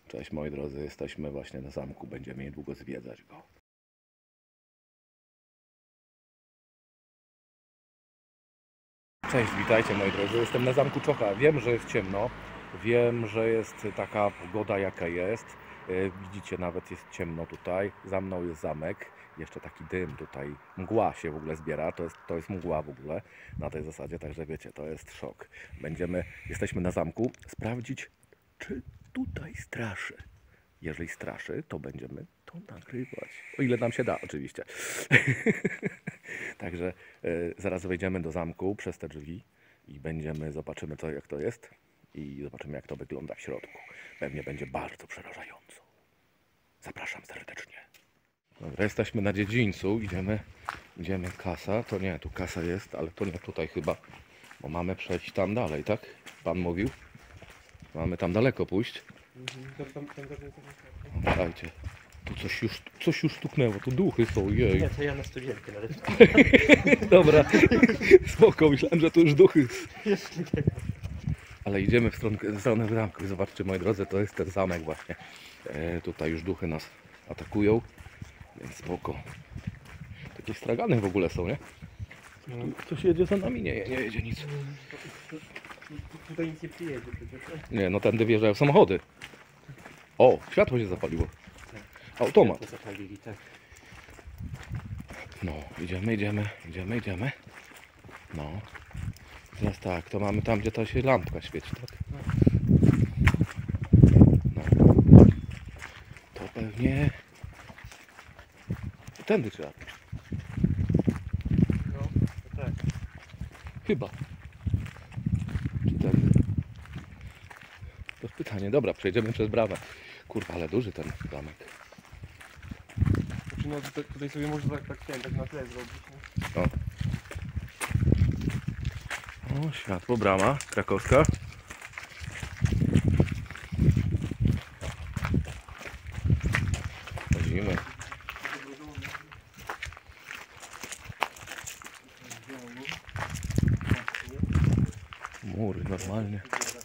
Cześć moi drodzy, jesteśmy właśnie na zamku, będziemy niedługo zwiedzać go. Cześć, witajcie moi drodzy, jestem na zamku Czocha. Wiem, że jest ciemno, wiem, że jest taka pogoda jaka jest. Widzicie, nawet jest ciemno tutaj, za mną jest zamek, jeszcze taki dym tutaj, mgła się w ogóle zbiera, to jest mgła w ogóle na tej zasadzie, także wiecie, to jest szok. Jesteśmy na zamku, sprawdzić, czy tutaj straszy. Jeżeli straszy, to będziemy to nagrywać. O ile nam się da, oczywiście. Także zaraz wejdziemy do zamku przez te drzwi i zobaczymy jak to jest i zobaczymy jak to wygląda w środku. Pewnie będzie bardzo przerażająco. Zapraszam serdecznie. Dobra, jesteśmy na dziedzińcu, idziemy kasa, to nie, tu kasa jest, ale to nie tutaj chyba, bo mamy przejść tam dalej, tak? Pan mówił? Mamy tam daleko pójść. Słuchajcie, tu coś już stuknęło, tu duchy są, jej. Nie, to ja na studienkę nawet. Dobra, spoko, myślałem, że to już duchy. Jeszcze nie. Ale idziemy w stronę zamku. Zobaczcie moi drodzy, to jest ten zamek właśnie. Tutaj już duchy nas atakują, więc spoko. Takie stragany w ogóle są, nie? Coś jedzie za nami? Nie jedzie nic. Tutaj nic nie przyjedzie przecież. Nie, no tędy wjeżdżają samochody. O, światło się zapaliło. Automat. To zapalili, tak. No, idziemy. No. Teraz tak, to mamy tam, gdzie ta się lampka świeci, tak? No. To pewnie... Tędy trzeba pójść. No, to tak. Chyba. Czy tędy? To jest pytanie. Dobra, przejdziemy przez bramę. Kurwa, ale duży ten zamek. Znaczy, no tutaj sobie można tak na tle zrobić. Nie? O, światło, brama krakowska. Chodzimy. Mury normalnie.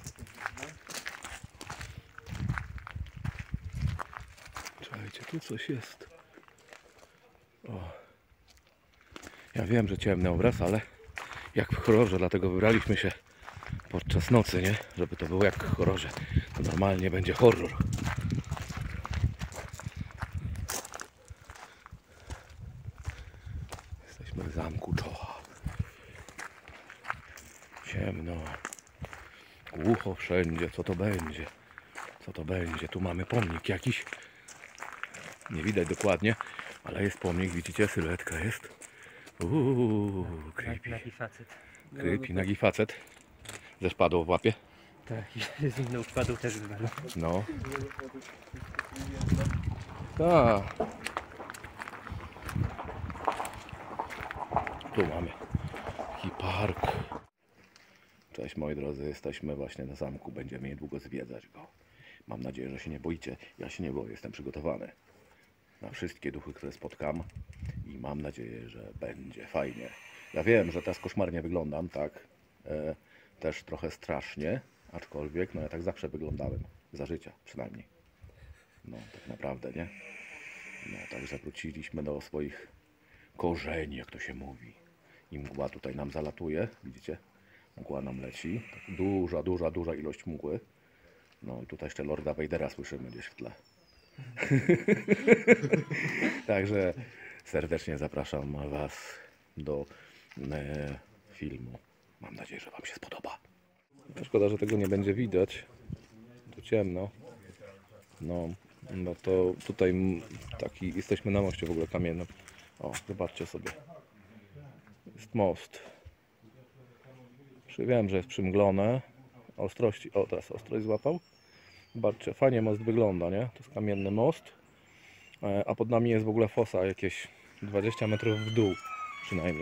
Czekajcie, tu coś jest. O. Ja wiem, że ciemny obraz, ale jak w horrorze, dlatego wybraliśmy się podczas nocy, nie? Żeby to było jak w horrorze. To normalnie będzie horror. Jesteśmy w zamku Czocha. Ciemno. Głucho wszędzie. Co to będzie? Co to będzie? Tu mamy pomnik jakiś. Nie widać dokładnie, ale jest pomnik. Widzicie? Sylwetka jest. Creepy. Nagi facet. Creepy, nagi facet. Ze szpadą w łapie. Tak, i z inną wpadł też wywalą. No. Tak. Tu mamy taki park. Cześć moi drodzy, jesteśmy właśnie na zamku, będziemy niedługo zwiedzać go. Mam nadzieję, że się nie boicie. Ja się nie boję, jestem przygotowany na wszystkie duchy, które spotkam i mam nadzieję, że będzie fajnie. Ja wiem, że teraz koszmarnie wyglądam, tak, też trochę strasznie, aczkolwiek no ja tak zawsze wyglądałem, za życia przynajmniej. No tak naprawdę, nie? No także wróciliśmy do swoich korzeni, jak to się mówi. I mgła tutaj nam zalatuje, widzicie? Mgła nam leci, tak duża ilość mgły. No i tutaj jeszcze Lorda Vadera słyszymy gdzieś w tle. Także serdecznie zapraszam Was do filmu. Mam nadzieję, że Wam się spodoba. Szkoda, że tego nie będzie widać. Tu ciemno. No to tutaj jesteśmy na moście w ogóle kamiennym. O, zobaczcie sobie. Jest most. Wiem, że jest przymglone. Ostrości. O, teraz ostrość złapał. Zobaczcie, fajnie most wygląda, nie? To jest kamienny most. A pod nami jest w ogóle fosa, jakieś 20 metrów w dół przynajmniej.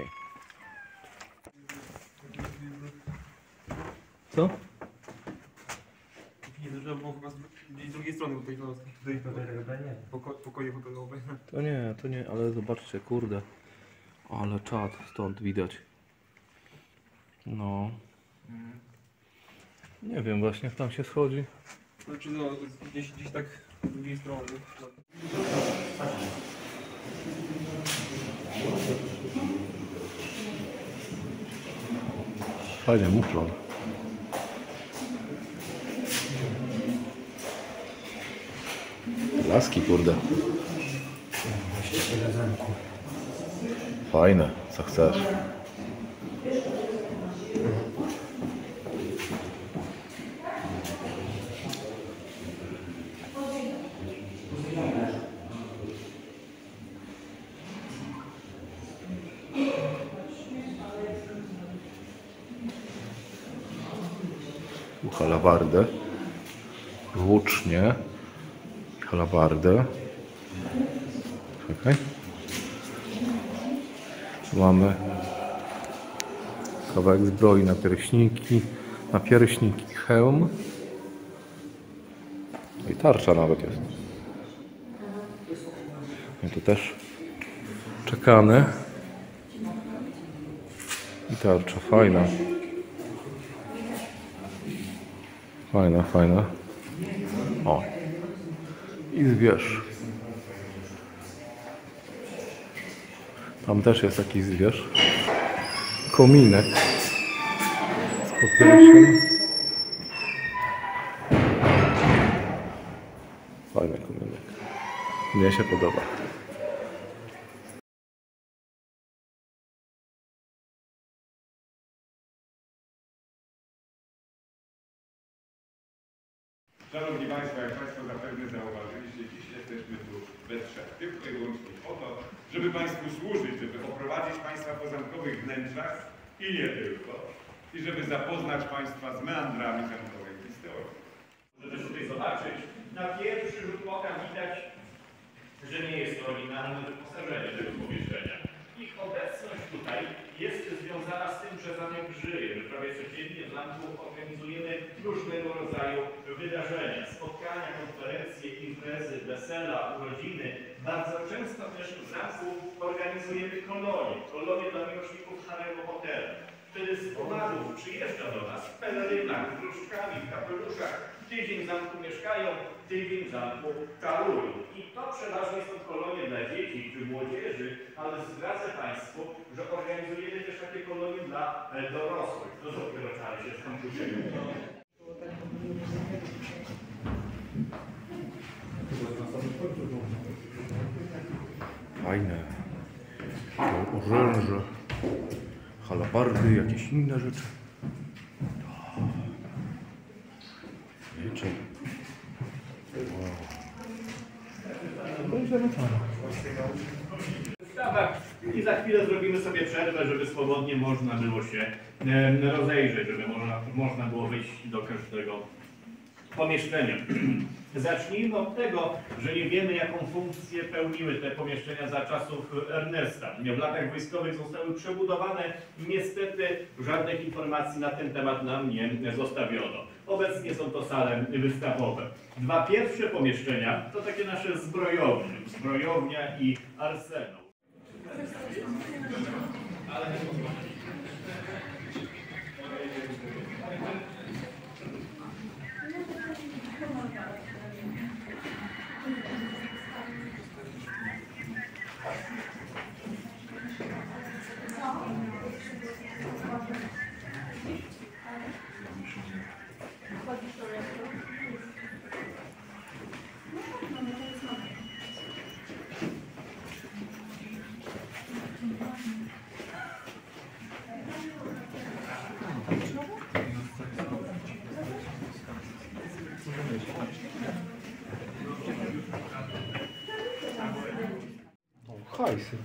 Co? Nie, to trzeba było chyba z drugiej strony, bo tutaj pokoje hotelowe. To nie, ale zobaczcie, kurde. Ale czad stąd widać. No. Nie wiem właśnie jak tam się schodzi. Znaczy no, gdzieś tak z drugiej strony. Fajnie, muflon. Laski, kurde. Fajne, co chcesz. Halabardę, włócznie, halabardę. Czekaj. Tu mamy kawałek zbroi na pierśniki, hełm. I tarcza nawet jest. I tu też czekane. I tarcza fajna. Fajna. O. I zwierz. Tam też jest jakiś zwierz. Kominek. Z popiersiem. Fajny kominek. Mnie się podoba. Szanowni Państwo, jak Państwo zapewne zauważyliście, dziś jesteśmy tu we trzech, tylko i wyłącznie po to, żeby Państwu służyć, żeby oprowadzić Państwa po zamkowych wnętrzach i nie tylko, i żeby zapoznać Państwa z meandrami zamkowej historii. Żeby tutaj zobaczyć, na pierwszy rzut oka widać, że nie jest to oryginalne wyposażenie tego pomieszczenia. Ich obecność tutaj jest związana z tym, że zamek żyje. My prawie codziennie w zamku organizujemy różnego rodzaju wydarzenia, spotkania, konferencje, imprezy, wesela, urodziny. Bardzo często też w zamku organizujemy kolonie dla miłośników Harry'ego Pottera. Wtedy z pomarów przyjeżdża do nas w pelerynach, z różdżkami, w kapeluszach. Tydzień w zamku mieszkają, tydzień w zamku karują. I to przeważnie są kolonie dla dzieci czy młodzieży, ale zdradzę Państwu, że organizujemy też takie kolonie dla dorosłych. To dopiero trzeba się z komputerem. Fajne. Oręże. Halabardy, jakieś inne rzeczy. Wiecie. I za chwilę zrobimy sobie przerwę, żeby swobodnie można było się rozejrzeć, żeby można było wyjść do każdego pomieszczenia. Zacznijmy od tego, że nie wiemy, jaką funkcję pełniły te pomieszczenia za czasów Ernesta. W latach wojskowych zostały przebudowane i niestety żadnych informacji na ten temat nam nie zostawiono. Obecnie są to sale wystawowe. Dwa pierwsze pomieszczenia to takie nasze zbrojownia i arsenał. Hajsy.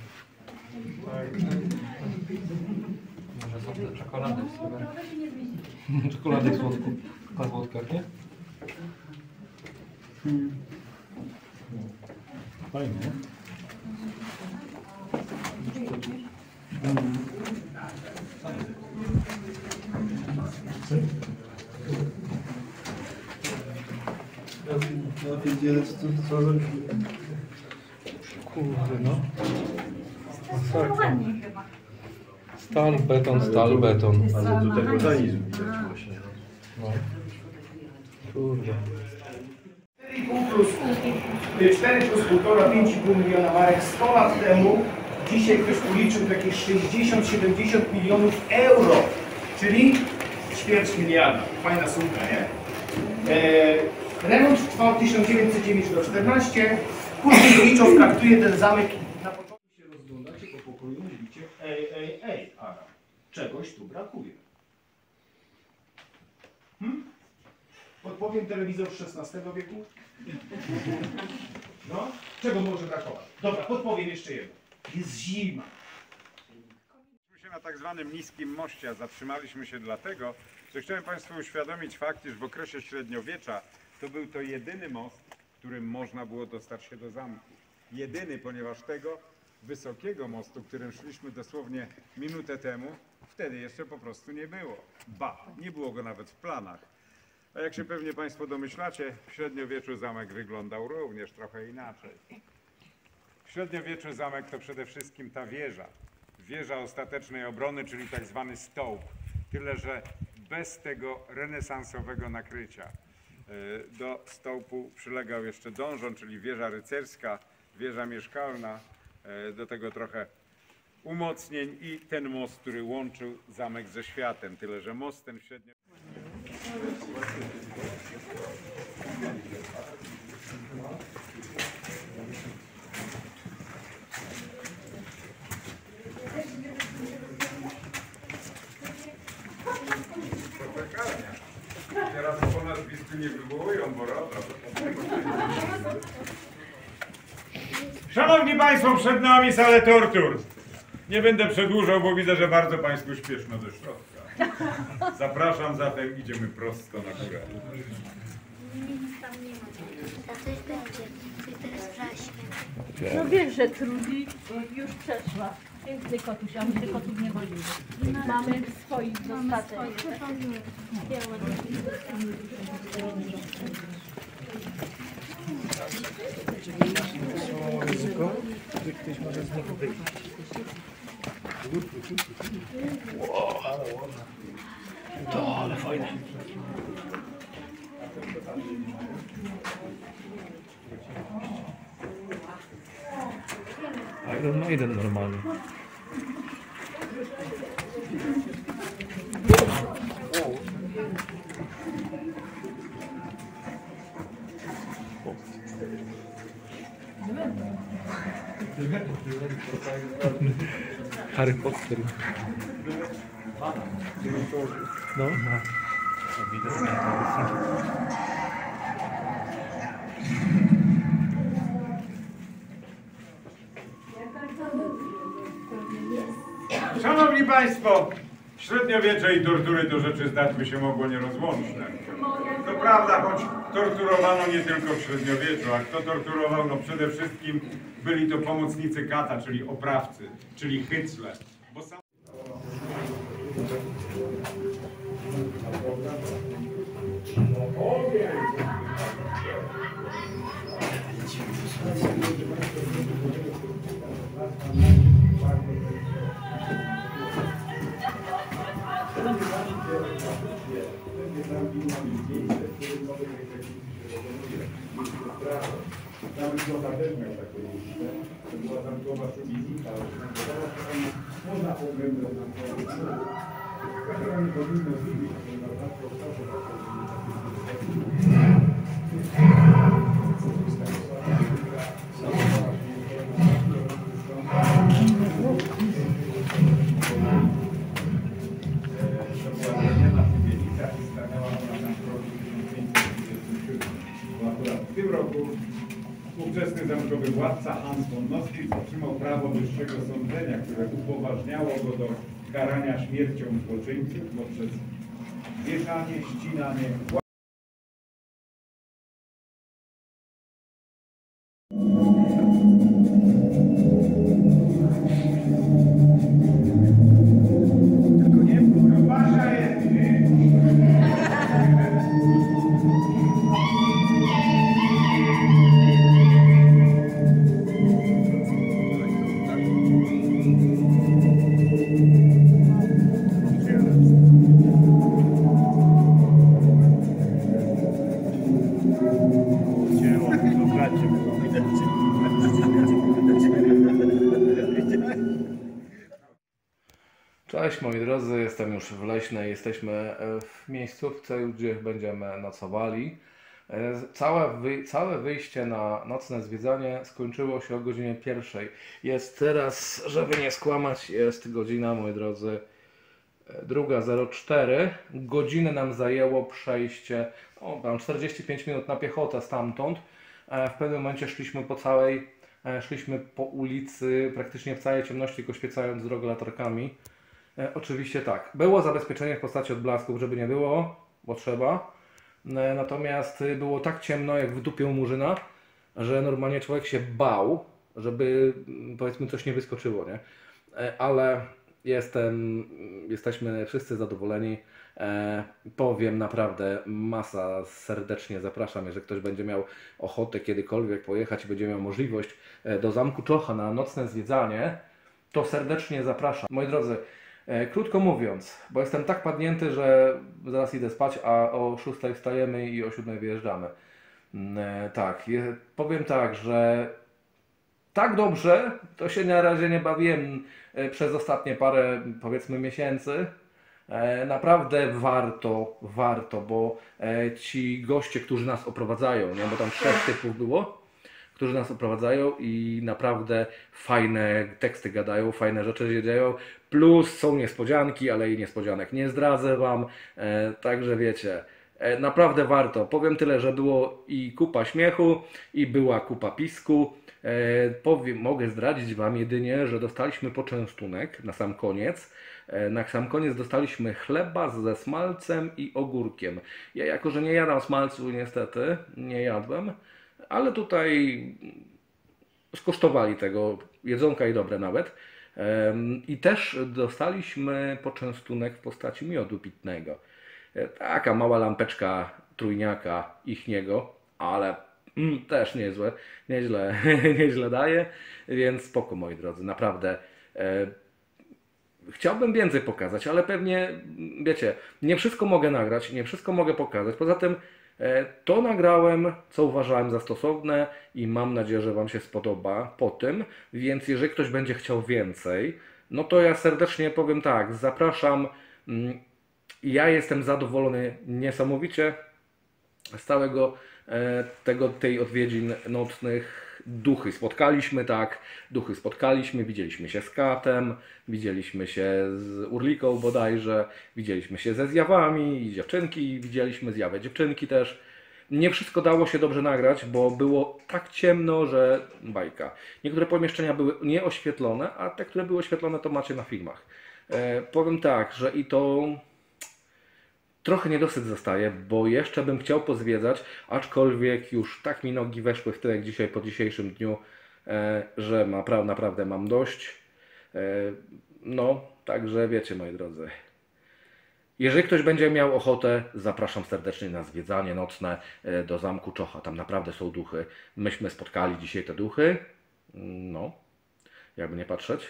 Może są te czekolady w sobie. Czekolady w słodku. Na słodkach, nie? Fajnie. Ja wiedziałem, co zrobić. Kurde, no. Stal, beton. Ale do tego organizm widać właśnie. No. Kurde. 4,5 plus 4 plus 1,5, 5,5 miliona marek 100 lat temu, dzisiaj ktoś policzył jakieś 60-70 milionów euro, czyli ćwierć miliarda. Fajna sumka, nie? Remont trwał 1909 do 14. Później Liczow traktuje ten zamek. Na początku się rozglądacie po pokoju, mówicie: ej, Ara, czegoś tu brakuje. Podpowiem, telewizor z XVI wieku? No, czego może brakować? Dobra, podpowiem jeszcze jedno. Jest zima. Się na tak zwanym niskim moście, a zatrzymaliśmy się dlatego, że chciałem Państwu uświadomić fakt, iż w okresie średniowiecza to był to jedyny most, którym można było dostać się do zamku. Jedyny, ponieważ tego wysokiego mostu, którym szliśmy dosłownie minutę temu, wtedy jeszcze po prostu nie było. Ba, nie było go nawet w planach. A jak się pewnie Państwo domyślacie, w średniowieczu zamek wyglądał również trochę inaczej. W średniowieczu zamek to przede wszystkim ta wieża. Wieża ostatecznej obrony, czyli tak zwany stołp. Tyle, że bez tego renesansowego nakrycia. Do stołpu przylegał jeszcze donżon, czyli wieża rycerska, wieża mieszkalna, do tego trochę umocnień i ten most, który łączył zamek ze światem. Tyle, że most ten średnio... Teraz po nazwisku nie wywołują Boroda. Szanowni Państwo, przed nami salę tortur. Nie będę przedłużał, bo widzę, że bardzo Państwu śpieszno do środka. Zapraszam zatem, idziemy prosto na górę. Tam nie ma. A coś będzie. Coś teraz wrzaśnie. No wiesz, że Trudy już przeszła. Piękny kotuś, a my tych kotów nie wolimy. Mamy swoich dostatek. Ryzyko, że ktoś może z niego wyjść. To, ale fajne. Iron Maiden normalnie. Harry Potter. No. Szanowni Państwo, średniowiecze i tortury to rzeczy, zdać by się mogło, nierozłączne. To prawda, choć torturowano nie tylko w średniowieczu, a kto torturował, no przede wszystkim byli to pomocnicy kata, czyli oprawcy, czyli hycle. Bo sam... Tam wygląda też miał taką listę, to była zamkowa szubienica, można oglądać zamkowa. Która nie powinno zmienić, to na w tym roku ówczesny zamkowy władca Hans von Nostitz otrzymał prawo wyższego sądzenia, które upoważniało go do karania śmiercią złoczyńców poprzez wieszanie, ścinanie. Tylko nie Wasza jest. Yeah. Cześć moi drodzy, jestem już w Leśnej, jesteśmy w miejscówce, gdzie będziemy nocowali. Całe wyjście na nocne zwiedzanie skończyło się o godzinie 1. Jest teraz, żeby nie skłamać, jest godzina, moi drodzy, 2:04. Godzinę nam zajęło przejście, tam 45 minut na piechotę stamtąd. W pewnym momencie szliśmy po ulicy praktycznie w całej ciemności, tylko świecając drogę latarkami. Oczywiście tak, było zabezpieczenie w postaci odblasków, żeby nie było, bo trzeba. Natomiast było tak ciemno jak w dupie u Murzyna, że normalnie człowiek się bał, żeby powiedzmy coś nie wyskoczyło, nie? Ale jesteśmy wszyscy zadowoleni. Powiem naprawdę, masa, serdecznie zapraszam, jeżeli ktoś będzie miał ochotę kiedykolwiek pojechać i będzie miał możliwość do Zamku Czocha na nocne zwiedzanie, to serdecznie zapraszam. Moi drodzy, krótko mówiąc, bo jestem tak padnięty, że zaraz idę spać, a o 6 wstajemy i o 7 wyjeżdżamy. Tak, powiem tak, że tak dobrze to się na razie nie bawiłem przez ostatnie parę, powiedzmy, miesięcy. Naprawdę warto, bo ci goście, którzy nas oprowadzają, nie? Bo tam 3 typów było, którzy nas oprowadzają i naprawdę fajne teksty gadają, fajne rzeczy się dzieją, plus są niespodzianki, ale i niespodzianek nie zdradzę Wam, także wiecie, naprawdę warto. Powiem tyle, że było i kupa śmiechu, i była kupa pisku. Mogę zdradzić Wam jedynie, że dostaliśmy poczęstunek na sam koniec. Na sam koniec dostaliśmy chleba ze smalcem i ogórkiem. Ja jako, że nie jadam smalcu, niestety, nie jadłem, ale tutaj skosztowali tego jedzonka i dobre nawet. I też dostaliśmy poczęstunek w postaci miodu pitnego. Taka mała lampeczka trójniaka ichniego, ale też nieźle daje, więc spoko moi drodzy, naprawdę. Chciałbym więcej pokazać, ale pewnie, wiecie, nie wszystko mogę nagrać, nie wszystko mogę pokazać. Poza tym to nagrałem, co uważałem za stosowne i mam nadzieję, że Wam się spodoba po tym, więc jeżeli ktoś będzie chciał więcej, no to ja serdecznie powiem tak, zapraszam. Ja jestem zadowolony niesamowicie z całego tej odwiedzin nocnych. Duchy spotkaliśmy, widzieliśmy się z katem, widzieliśmy się z Urliką bodajże, widzieliśmy się ze zjawami i dziewczynki, widzieliśmy zjawę dziewczynki też. Nie wszystko dało się dobrze nagrać, bo było tak ciemno, że bajka. Niektóre pomieszczenia były nieoświetlone, a te, które były oświetlone, to macie na filmach. Powiem tak, że i to trochę niedosyt zostaje, bo jeszcze bym chciał pozwiedzać, aczkolwiek już tak mi nogi weszły w tyłek dzisiaj, po dzisiejszym dniu, że naprawdę mam dość. No, także wiecie moi drodzy. Jeżeli ktoś będzie miał ochotę, zapraszam serdecznie na zwiedzanie nocne do Zamku Czocha. Tam naprawdę są duchy. Myśmy spotkali dzisiaj te duchy. No, jakby nie patrzeć.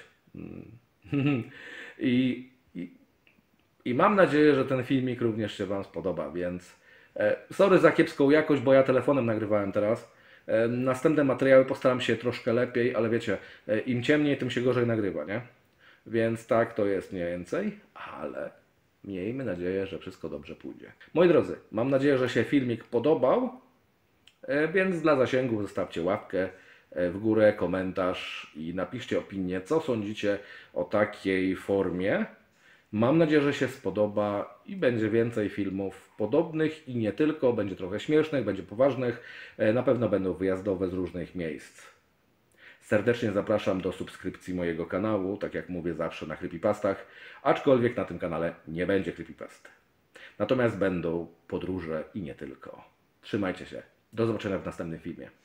I mam nadzieję, że ten filmik również się Wam spodoba, więc sorry za kiepską jakość, bo ja telefonem nagrywałem teraz. Następne materiały postaram się troszkę lepiej, ale wiecie, im ciemniej, tym się gorzej nagrywa, nie? Więc tak to jest mniej więcej, ale miejmy nadzieję, że wszystko dobrze pójdzie. Moi drodzy, mam nadzieję, że się filmik podobał, więc dla zasięgów zostawcie łapkę w górę, komentarz i napiszcie opinię, co sądzicie o takiej formie. Mam nadzieję, że się spodoba i będzie więcej filmów podobnych i nie tylko. Będzie trochę śmiesznych, będzie poważnych. Na pewno będą wyjazdowe z różnych miejsc. Serdecznie zapraszam do subskrypcji mojego kanału, tak jak mówię zawsze na creepypastach, aczkolwiek na tym kanale nie będzie creepypast. Natomiast będą podróże i nie tylko. Trzymajcie się. Do zobaczenia w następnym filmie.